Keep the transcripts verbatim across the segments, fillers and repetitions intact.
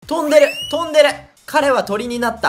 飛んでる飛んでる彼は鳥になった。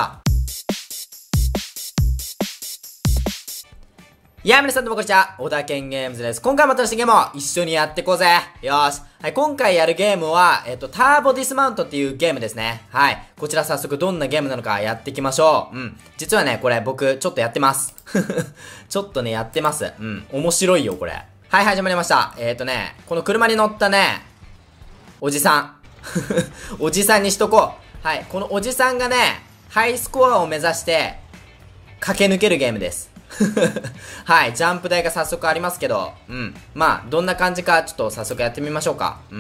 いや、皆さんどうもこんにちは。小田健ゲームズです。今回も新しいゲームを一緒にやっていこうぜ。よーし。はい、今回やるゲームは、えっと、ターボディスマウントっていうゲームですね。はい。こちら早速どんなゲームなのかやっていきましょう。うん。実はね、これ僕、ちょっとやってます。ちょっとね、やってます。うん。面白いよ、これ。はい、始まりました。えっとね、この車に乗ったね、おじさん。おじさんにしとこう。はい。このおじさんがね、ハイスコアを目指して、駆け抜けるゲームです。はい、ジャンプ台が早速ありますけど、うん。まあ、どんな感じか、ちょっと早速やってみましょうか。うん。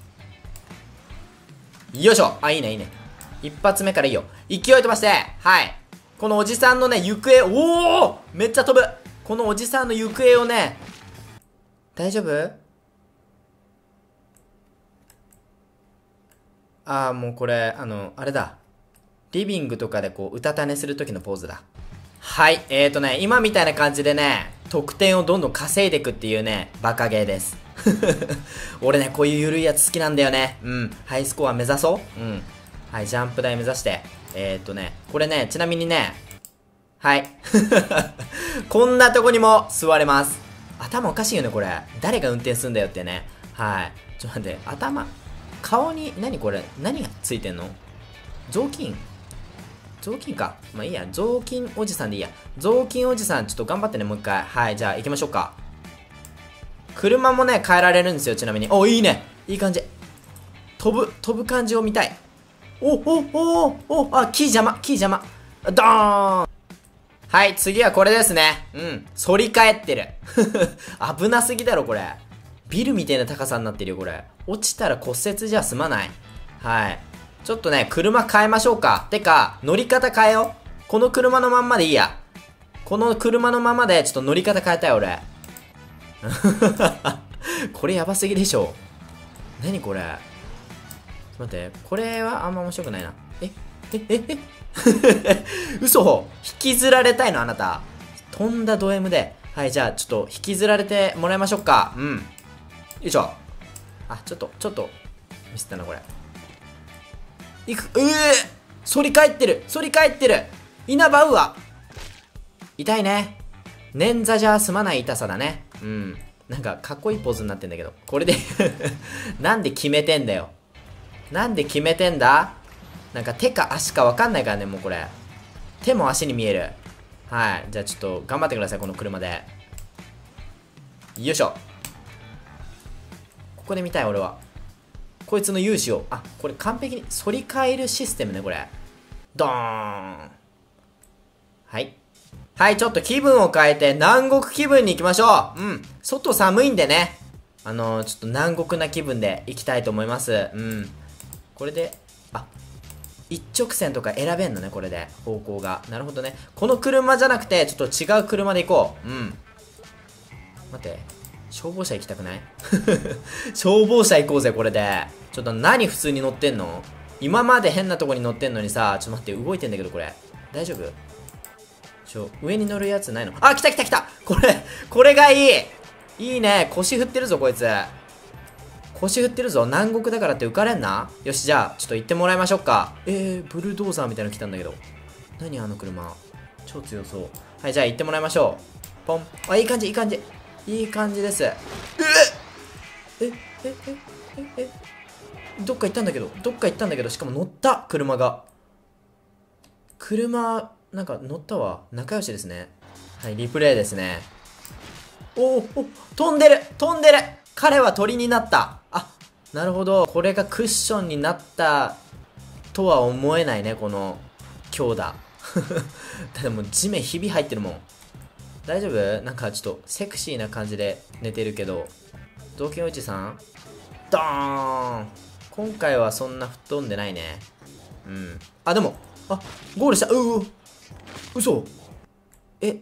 よいしょ。あ、いいね、いいね。一発目からいいよ。勢い飛ばして、はい。このおじさんのね、行方、おおめっちゃ飛ぶ。このおじさんの行方をね、大丈夫？あー、もうこれ、あの、あれだ。リビングとかでこう、うたた寝するときのポーズだ。はい、えーとね、今みたいな感じでね、得点をどんどん稼いでいくっていうね、バカゲーです。俺ね、こういう緩いやつ好きなんだよね。うん、ハイスコア目指そう。うん。はい、ジャンプ台目指して。えーとね、これね、ちなみにね、はい。こんなとこにも座れます。頭おかしいよね、これ。誰が運転すんだよってね。はい。ちょっと待って、頭、顔に、何これ、何がついてんの？雑巾？雑巾か。まあいいや。雑巾おじさんでいいや。雑巾おじさん、ちょっと頑張ってね、もう一回。はい、じゃあ行きましょうか。車もね、変えられるんですよ、ちなみに。お、いいね。いい感じ。飛ぶ、飛ぶ感じを見たい。お、お、お、お、あ、木邪魔、木邪魔。ドーン。はい、次はこれですね。うん。反り返ってる。危なすぎだろ、これ。ビルみたいな高さになってるよ、これ。落ちたら骨折じゃ済まない。はい。ちょっとね、車変えましょうか。てか、乗り方変えよう。この車のまんまでいいや。この車のままで、ちょっと乗り方変えたい、俺。これやばすぎでしょ。何これ。ちょっと待って。これはあんま面白くないな。ええええ嘘。引きずられたいの、あなた。飛んだド M で。はい、じゃあ、ちょっと引きずられてもらいましょうか。うん。よいしょ。あ、ちょっと、ちょっと、ミスったな、これ。いく、うえ反り返ってる反り返ってる稲葉うわ痛いね。捻挫じゃ済まない痛さだね。うん。なんか、かっこいいポーズになってんだけど。これでなんで決めてんだよ。なんで決めてんだ。なんか手か足かわかんないからね、もうこれ。手も足に見える。はい。じゃあちょっと頑張ってください、この車で。よいしょ。ここで見たい、俺は。こいつの勇姿を、あ、これ完璧に反り返るシステムね、これ。ドーン。はい。はい、ちょっと気分を変えて南国気分に行きましょう。うん。外寒いんでね。あのー、ちょっと南国な気分で行きたいと思います。うん。これで、あ、一直線とか選べんのね、これで。方向が。なるほどね。この車じゃなくて、ちょっと違う車で行こう。うん。待って。消防車行きたくない？消防車行こうぜ、これで。ちょっと何普通に乗ってんの？今まで変なとこに乗ってんのにさ、ちょっと待って、動いてんだけど、これ。大丈夫？ちょ、上に乗るやつないの？あ、来た来た来た！これ、これがいい！いいね。腰振ってるぞ、こいつ。腰振ってるぞ。南国だからって浮かれんな？よし、じゃあ、ちょっと行ってもらいましょうか。えー、ブルドーザーみたいなの来たんだけど。何あの車。超強そう。はい、じゃあ行ってもらいましょう。ポン。あ、いい感じ、いい感じ。いい感じです。ええええええどっか行ったんだけど、どっか行ったんだけど、しかも乗った、車が。車、なんか乗ったわ。仲良しですね。はい、リプレイですね。おお、お、飛んでる飛んでる彼は鳥になった。あ、なるほど。これがクッションになったとは思えないね、この強打。でも地面ひび入ってるもん。大丈夫？なんかちょっとセクシーな感じで寝てるけど。雑巾おじさんドーン。今回はそんな吹っ飛んでないね。うん。あ、でも、あ、ゴールした。うう。嘘。え。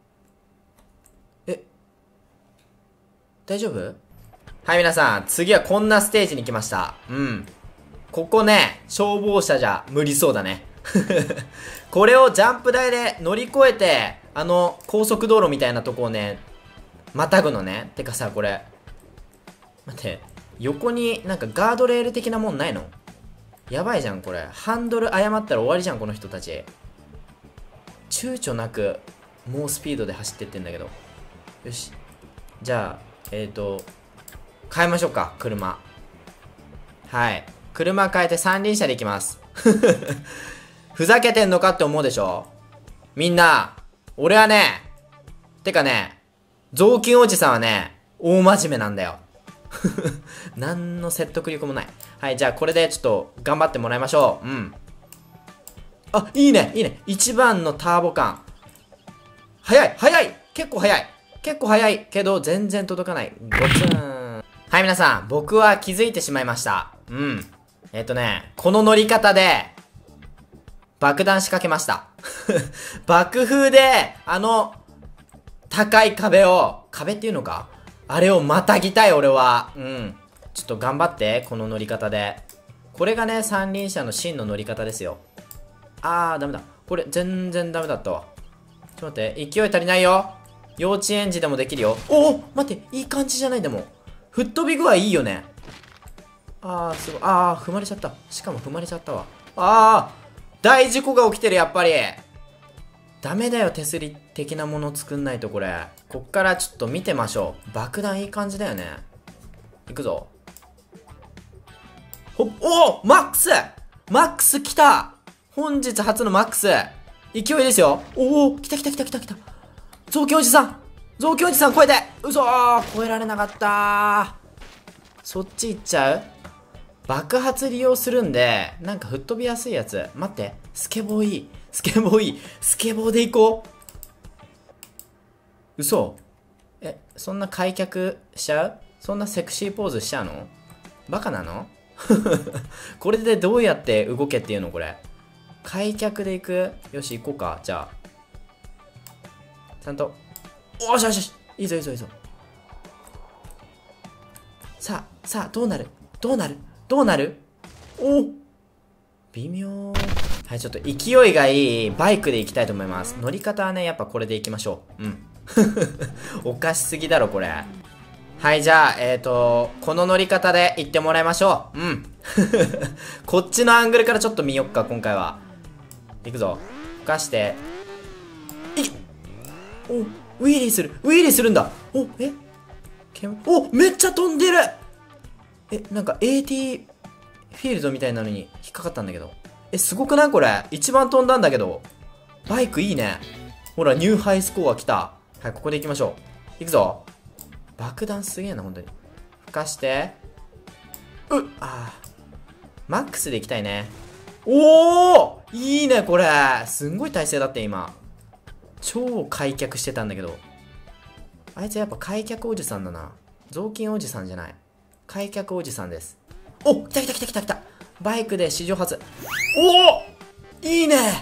え。大丈夫？はい、皆さん。次はこんなステージに来ました。うん。ここね、消防車じゃ無理そうだね。これをジャンプ台で乗り越えて、あの、高速道路みたいなとこをね、またぐのね。てかさ、これ。待って、横になんかガードレール的なもんないの？ やばいじゃん、これ。ハンドル誤ったら終わりじゃん、この人たち。躊躇なく、猛スピードで走ってってんだけど。よし。じゃあ、えっと、変えましょうか、車。はい。車変えて三輪車で行きます。ふざけてんのかって思うでしょ？みんな、俺はね、てかね、雑巾おじさんはね、大真面目なんだよ。何の説得力もない。はい、じゃあこれでちょっと頑張ってもらいましょう。うん。あ、いいね、いいね。一番のターボ感。早い、早い結構早い結構早いけど、全然届かない。ゴツン。はい、皆さん、僕は気づいてしまいました。うん。えっとね、この乗り方で、爆弾仕掛けました。爆風で、あの、高い壁を、壁っていうのか？あれをまたぎたい、俺は。うん。ちょっと頑張って、この乗り方で。これがね、三輪車の真の乗り方ですよ。あー、ダメだ。これ、全然ダメだったわ。ちょっと待って、勢い足りないよ。幼稚園児でもできるよ。おお待って、いい感じじゃないでも。吹っ飛び具合いいよね。あー、すごい。あー、踏まれちゃった。しかも踏まれちゃったわ。あー、大事故が起きてる、やっぱり。ダメだよ、手すり的なもの作んないと、これ。こっからちょっと見てましょう。爆弾いい感じだよね。いくぞ。ほ、おーマックスマックス来た本日初のマックス勢いですよ。おお来た来た来た来た来た。雑巾おじさん雑巾おじさん超えてうそー超えられなかったー。そっち行っちゃう？爆発利用するんで、なんか吹っ飛びやすいやつ。待って、スケボーいい。スケボーいい。スケボーで行こう。嘘？え、そんな開脚しちゃう？そんなセクシーポーズしちゃうの？バカなの？これでどうやって動けっていうのこれ。開脚で行く？よし、行こうか。じゃあ。ちゃんと。おしよしよし。いいぞいいぞいいぞ。さあ、さあ、どうなる？どうなる？どうなる？お微妙。はい、ちょっと勢いがいいバイクで行きたいと思います。乗り方はね、やっぱこれで行きましょう。うん。おかしすぎだろ、これ。はい、じゃあ、えっと、この乗り方で行ってもらいましょう。うん。こっちのアングルからちょっと見よっか、今回は。行くぞ。ふかして。いっお、ウィーリーする。ウィーリーするんだ。お、えお、めっちゃ飛んでる。え、なんか エーティー フィールドみたいなのに引っかかったんだけど。え、すごくないこれ。一番飛んだんだけど。バイクいいね。ほら、ニューハイスコア来た。はい、ここで行きましょう。行くぞ。爆弾すげえな、本当に。ふかして。うっ、あー。マックスで行きたいね。おーいいね、これ。すんごい体勢だって、今。超開脚してたんだけど。あいつやっぱ開脚おじさんだな。雑巾おじさんじゃない。開脚おじさんです。お来た来た来た来た来た。バイクで史上初。おいいね。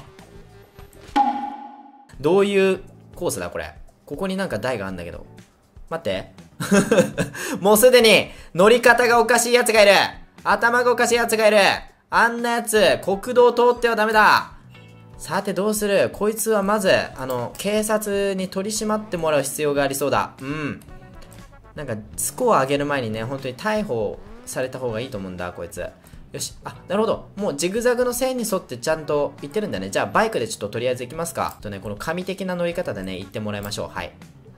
どういうコースだこれ。ここになんか台があるんだけど。待って。もうすでに乗り方がおかしいやつがいる。頭がおかしいやつがいる。あんなやつ、国道通ってはダメだ。さてどうする？こいつはまず、あの、警察に取り締まってもらう必要がありそうだ。うん。なんか、スコア上げる前にね、本当に逮捕された方がいいと思うんだ、こいつ。よし。あ、なるほど。もうジグザグの線に沿ってちゃんと行ってるんだね。じゃあ、バイクでちょっととりあえず行きますか。とね、この神的な乗り方でね、行ってもらいましょう。はい。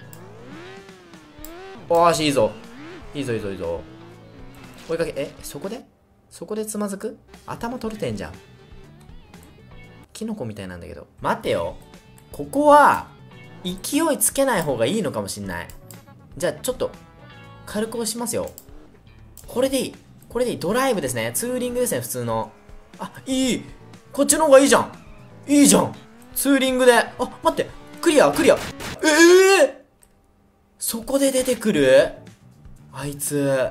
おーし、いいぞ。いいぞ、いいぞ、いいぞ。追いかけ、え、そこでそこでつまずく？頭取れてんじゃん。キノコみたいなんだけど。待ってよ。ここは、勢いつけない方がいいのかもしんない。じゃあ、ちょっと、軽く押しますよ。これでいい。これでいい。ドライブですね。ツーリングですね、普通の。あ、いい。こっちの方がいいじゃん。いいじゃん。ツーリングで。あ、待って。クリア、クリア。ええー、そこで出てくる？あいつ。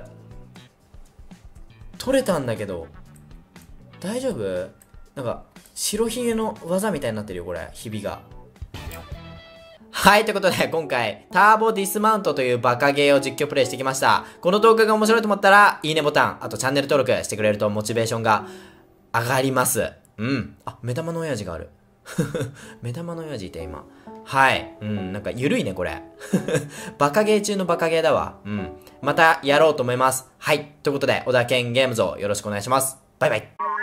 取れたんだけど。大丈夫？なんか、白ひげの技みたいになってるよ、これ。ひびが。はい、ということで、今回、ターボディスマウントというバカゲーを実況プレイしてきました。この動画が面白いと思ったら、いいねボタン、あとチャンネル登録してくれるとモチベーションが上がります。うん。あ、目玉の親父がある。目玉の親父いて、今。はい。うん、なんか、ゆるいね、これ。バカゲー中のバカゲーだわ。うん。また、やろうと思います。はい。ということで、小田健ゲームズをよろしくお願いします。バイバイ。